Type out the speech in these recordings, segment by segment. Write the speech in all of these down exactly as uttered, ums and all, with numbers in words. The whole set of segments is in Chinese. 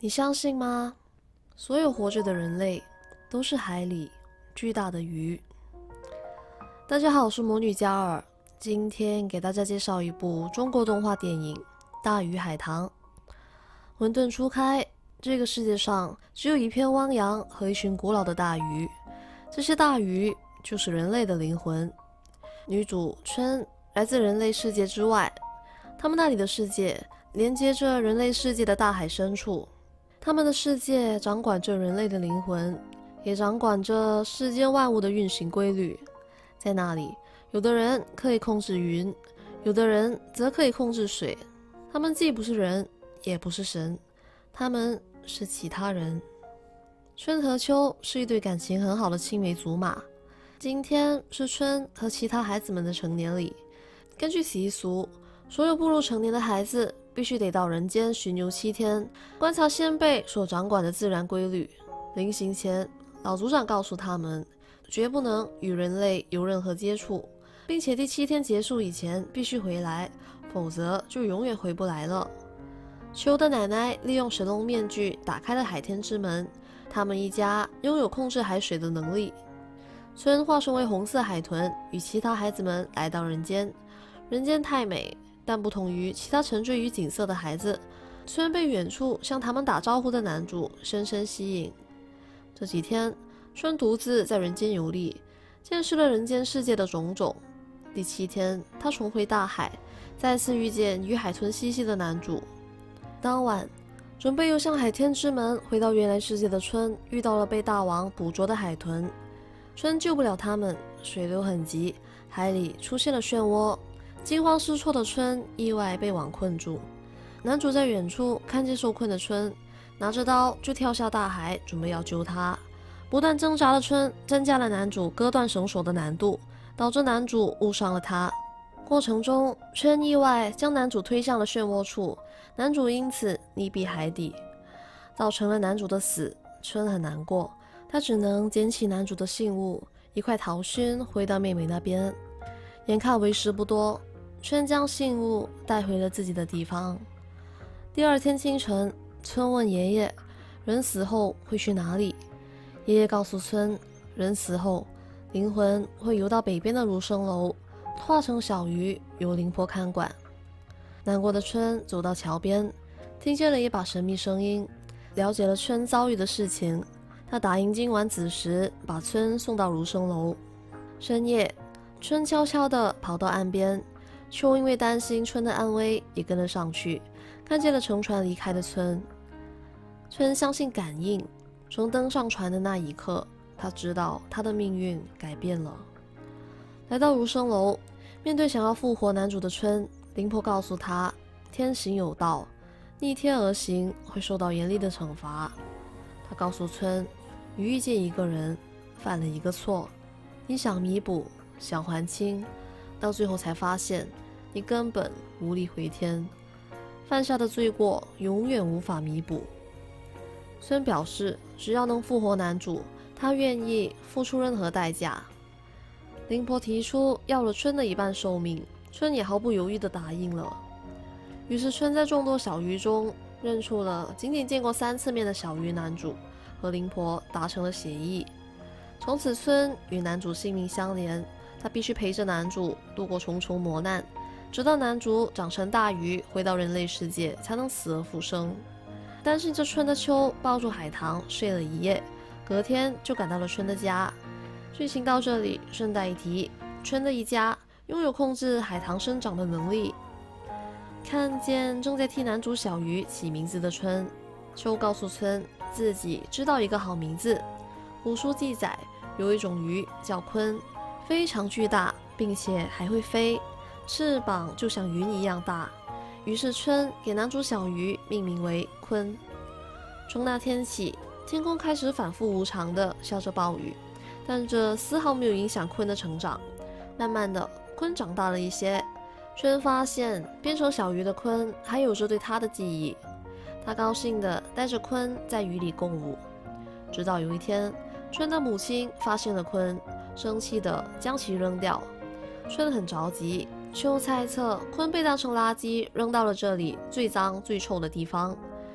你相信吗？所有活着的人类都是海里巨大的鱼。大家好，我是魔女嘉尔，今天给大家介绍一部中国动画电影《大鱼海棠》。混沌初开，这个世界上只有一片汪洋和一群古老的大鱼，这些大鱼就是人类的灵魂。女主春来自人类世界之外，他们那里的世界连接着人类世界的大海深处，他们的世界掌管着人类的灵魂，也掌管着世间万物的运行规律。在那里，有的人可以控制云，有的人则可以控制水。他们既不是人，也不是神，他们是其他人。春和秋是一对感情很好的青梅竹马。今天是春和其他孩子们的成年礼。根据习俗，所有步入成年的孩子必须得到人间巡游七天，观察先辈所掌管的自然规律。临行前，老族长告诉他们，绝不能与人类有任何接触，并且第七天结束以前必须回来，否则就永远回不来了。秋的奶奶利用神龙面具打开了海天之门，他们一家拥有控制海水的能力。春化身为红色海豚，与其他孩子们来到人间。人间太美，但不同于其他沉醉于景色的孩子，春被远处向他们打招呼的男主深深吸引。这几天，春独自在人间游历，见识了人间世界的种种。第七天，他重回大海，再次遇见与海豚嬉戏的男主。当晚，准备游向海天之门回到原来世界的春，遇到了被大王捕捉的海豚。春救不了他们，水流很急，海里出现了漩涡。惊慌失措的春意外被网困住。男主在远处看见受困的春，拿着刀就跳下大海，准备要救他。不断挣扎的春增加了男主割断绳索的难度，导致男主误伤了他。过程中，春意外将男主推向了漩涡处，男主因此溺毙海底，造成了男主的死。春很难过，他只能捡起男主的信物，一块桃心回到妹妹那边。眼看为时不多，春将信物带回了自己的地方。第二天清晨，春问爷爷，人死后会去哪里？爷爷告诉春，人死后灵魂会游到北边的如生楼，化成小鱼由灵婆看管。难过的春走到桥边，听见了一把神秘声音，了解了春遭遇的事情。他答应今晚子时把春送到如生楼。深夜，春悄悄地跑到岸边，秋因为担心春的安危，也跟了上去，看见了乘船离开的春。春相信感应，从登上船的那一刻，他知道他的命运改变了。来到如生楼，面对想要复活男主的春，灵婆告诉他，天行有道，逆天而行会受到严厉的惩罚。他告诉春，你遇见一个人，犯了一个错，你想弥补，想还清，到最后才发现你根本无力回天，犯下的罪过永远无法弥补。春表示，只要能复活男主，他愿意付出任何代价。灵婆提出要了春的一半寿命，春也毫不犹豫地答应了。于是春在众多小鱼中认出了仅仅见过三次面的小鱼男主，和灵婆达成了协议。从此春与男主性命相连，他必须陪着男主度过重重磨难，直到男主长成大鱼回到人类世界，才能死而复生。担心着春的秋抱住海棠睡了一夜，隔天就赶到了春的家。剧情到这里，顺带一提，春的一家拥有控制海棠生长的能力。看见正在替男主小鱼起名字的春，秋告诉春自己知道一个好名字。古书记载，有一种鱼叫鲲，非常巨大，并且还会飞，翅膀就像云一样大。于是春给男主小鱼命名为鲲。从那天起，天空开始反复无常地下着暴雨，但这丝毫没有影响鲲的成长。慢慢的，鲲长大了一些。春发现变成小鱼的鲲还有着对他的记忆，他高兴地带着鲲在雨里共舞。直到有一天，春的母亲发现了鲲，生气地将其扔掉。春很着急，秋猜测鲲被当成垃圾扔到了这里最脏最臭的地方。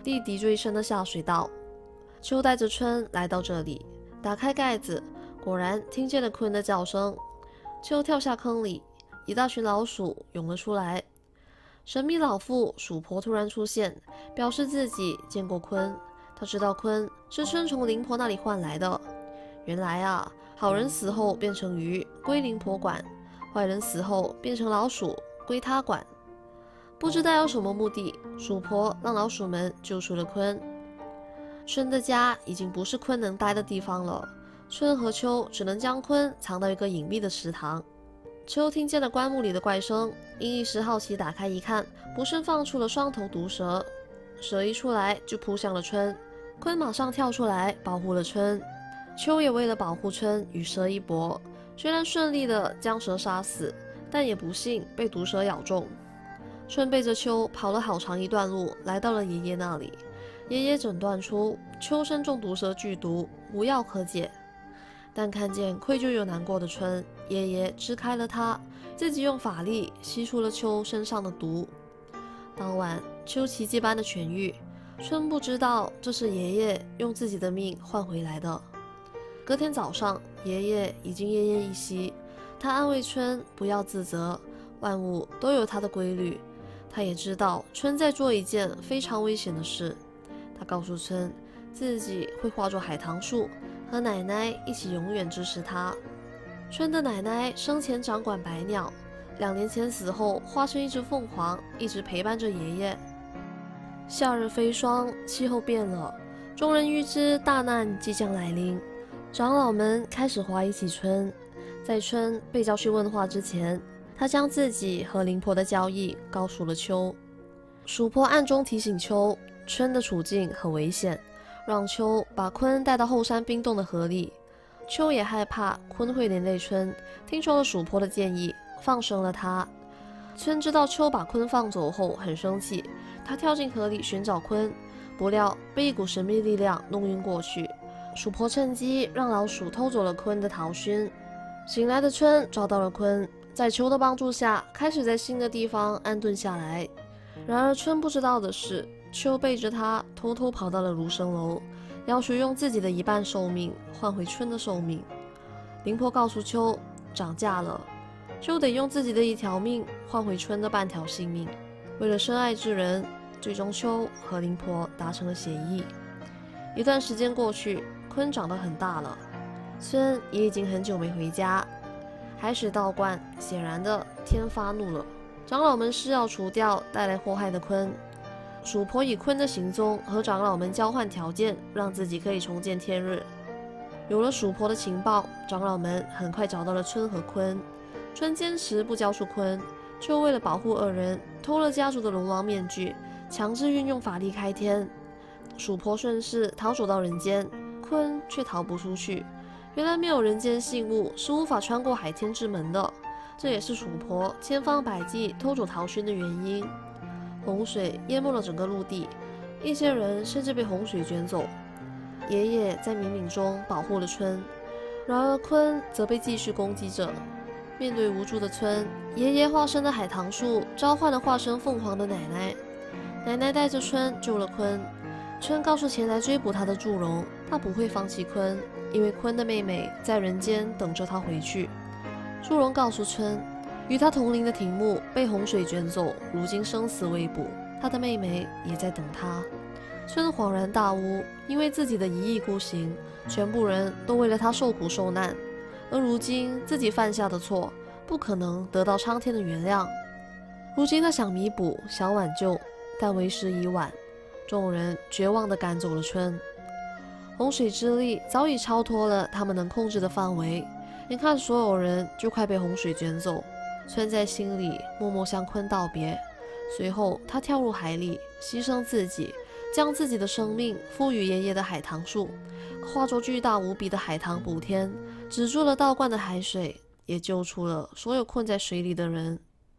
弟弟最深的下水道。秋带着春来到这里，打开盖子，果然听见了鲲的叫声。秋跳下坑里，一大群老鼠涌了出来。神秘老妇鼠婆突然出现，表示自己见过鲲，她知道鲲是春从灵婆那里换来的。原来啊，好人死后变成鱼，归灵婆管；坏人死后变成老鼠，归她管。不知道有什么目的，鼠婆让老鼠们救出了鲲。春的家已经不是鲲能待的地方了，春和秋只能将鲲藏到一个隐秘的池塘。秋听见了棺木里的怪声，因一时好奇打开一看，不慎放出了双头毒蛇。蛇一出来就扑向了春，鲲马上跳出来保护了春。秋也为了保护春与蛇一搏，虽然顺利的将蛇杀死，但也不幸被毒蛇咬中。春背着秋跑了好长一段路，来到了爷爷那里。爷爷诊断出秋身中毒蛇剧毒，无药可解。但看见愧疚又难过的春，爷爷支开了他，自己用法力吸出了秋身上的毒。当晚，秋奇迹般的痊愈，春不知道这是爷爷用自己的命换回来的。隔天早上，爷爷已经奄奄一息，他安慰春不要自责，万物都有它的规律。他也知道春在做一件非常危险的事，他告诉春自己会化作海棠树，和奶奶一起永远支持他。春的奶奶生前掌管百鸟，两年前死后化成一只凤凰，一直陪伴着爷爷。夏日飞霜，气候变了，众人预知大难即将来临，长老们开始怀疑起春。在春被叫去问话之前，他将自己和灵婆的交易告诉了秋。鼠婆暗中提醒秋，春的处境很危险，让秋把鲲带到后山冰冻的河里。秋也害怕鲲会连累春，听从了鼠婆的建议，放生了它。春知道秋把鲲放走后很生气，他跳进河里寻找鲲，不料被一股神秘力量弄晕过去。鼠婆趁机让老鼠偷走了鲲的桃熏。醒来的春找到了鲲，在秋的帮助下，开始在新的地方安顿下来。然而春不知道的是，秋背着他偷偷跑到了如生楼，要求用自己的一半寿命换回春的寿命。灵婆告诉秋，涨价了，就得用自己的一条命换回春的半条性命。为了深爱之人，最终秋和灵婆达成了协议。一段时间过去，鲲长得很大了，春也已经很久没回家。海水倒灌，显然的天发怒了，长老们誓要除掉带来祸害的鲲。鼠婆以鲲的行踪和长老们交换条件，让自己可以重见天日。有了鼠婆的情报，长老们很快找到了春和鲲。春坚持不交出鲲，就为了保护二人，偷了家族的龙王面具，强制运用法力开天。鼠婆顺势逃走到人间，鲲却逃不出去。原来没有人间信物是无法穿过海天之门的，这也是鼠婆千方百计偷走桃熏的原因。洪水淹没了整个陆地，一些人甚至被洪水卷走。爷爷在冥冥中保护了春，然而鲲则被继续攻击着。面对无助的春，爷爷化身的海棠树召唤了化身凤凰的奶奶。奶奶带着春救了鲲。春告诉前来追捕他的祝融，他不会放弃鲲，因为鲲的妹妹在人间等着他回去。祝融告诉春，与他同龄的庭木被洪水卷走，如今生死未卜，他的妹妹也在等他。春恍然大悟，因为自己的一意孤行，全部人都为了他受苦受难，而如今自己犯下的错，不可能得到苍天的原谅。如今他想弥补，想挽救，但为时已晚。众人绝望地赶走了春。洪水之力早已超脱了他们能控制的范围，眼看所有人就快被洪水卷走，春在心里默默向鲲道别。随后他跳入海里，牺牲自己，将自己的生命赋予爷爷的海棠树，化作巨大无比的海棠补天，止住了倒灌的海水，也救出了所有困在水里的人。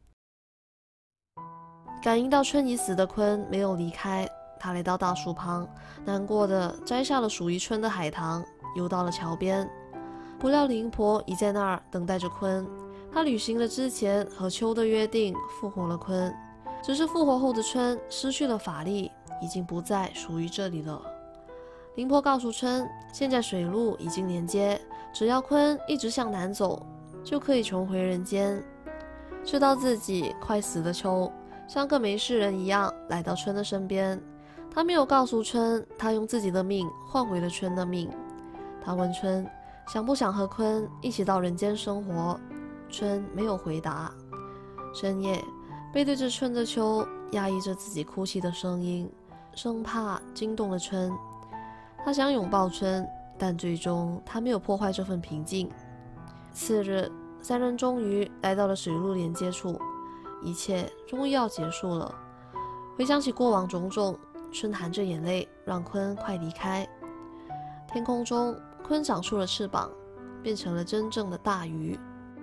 感应到春已死的鲲没有离开，他来到大树旁，难过的摘下了属于春的海棠，游到了桥边。不料灵婆已在那儿等待着鲲，他履行了之前和秋的约定，复活了鲲。只是复活后的春失去了法力， 已经不再属于这里了。灵婆告诉春，现在水路已经连接，只要鲲一直向南走，就可以重回人间。知道自己快死的秋，像个没事人一样来到春的身边。他没有告诉春，他用自己的命换回了春的命。他问春，想不想和鲲一起到人间生活？春没有回答。深夜，背对着春的秋压抑着自己哭泣的声音，生怕惊动了春。他想拥抱春，但最终他没有破坏这份平静。次日，三人终于来到了水陆连接处，一切终于要结束了。回想起过往种种，春含着眼泪让鲲快离开。天空中，鲲长出了翅膀，变成了真正的大鱼。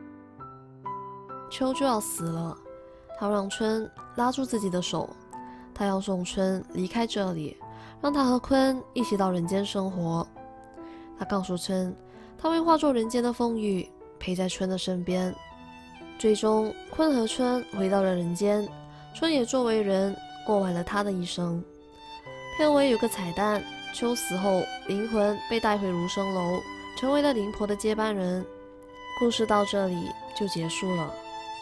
秋就要死了，他让春拉住自己的手，他要送春离开这里，让他和鲲一起到人间生活。他告诉春，他会化作人间的风雨，陪在春的身边。最终，鲲和春回到了人间，春也作为人过完了他的一生。片尾有个彩蛋，秋死后灵魂被带回如生楼，成为了灵婆的接班人。故事到这里就结束了。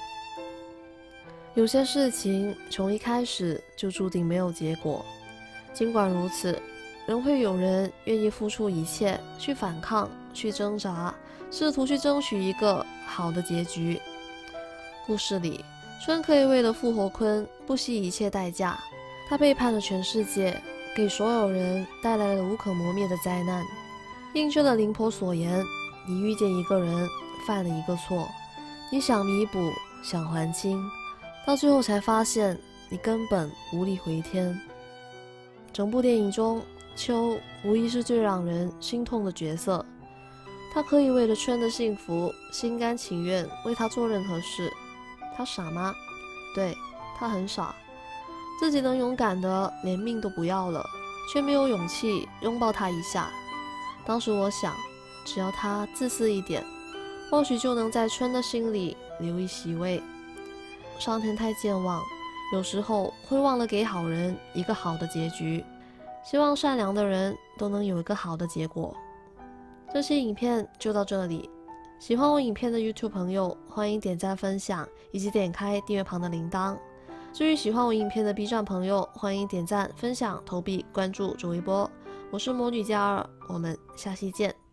有些事情从一开始就注定没有结果，尽管如此，仍会有人愿意付出一切去反抗，去挣扎，试图去争取一个好的结局。故事里，春可以为了复活鲲不惜一切代价，他背叛了全世界，给所有人带来了无可磨灭的灾难。印证了灵婆所言，你遇见一个人，犯了一个错，你想弥补，想还清，到最后才发现你根本无力回天。整部电影中，秋无疑是最让人心痛的角色，他可以为了春的幸福心甘情愿为他做任何事。他傻吗？对，他很傻，自己能勇敢的连命都不要了，却没有勇气拥抱他一下。当时我想，只要他自私一点，或许就能在春的心里留一席位。上天太健忘，有时候会忘了给好人一个好的结局。希望善良的人都能有一个好的结果。这期影片就到这里，喜欢我影片的 YouTube 朋友，欢迎点赞分享，以及点开订阅旁的铃铛。至于喜欢我影片的 B 站朋友，欢迎点赞分享、投币、关注、转微波。我是魔女嘉儿，我们下期见。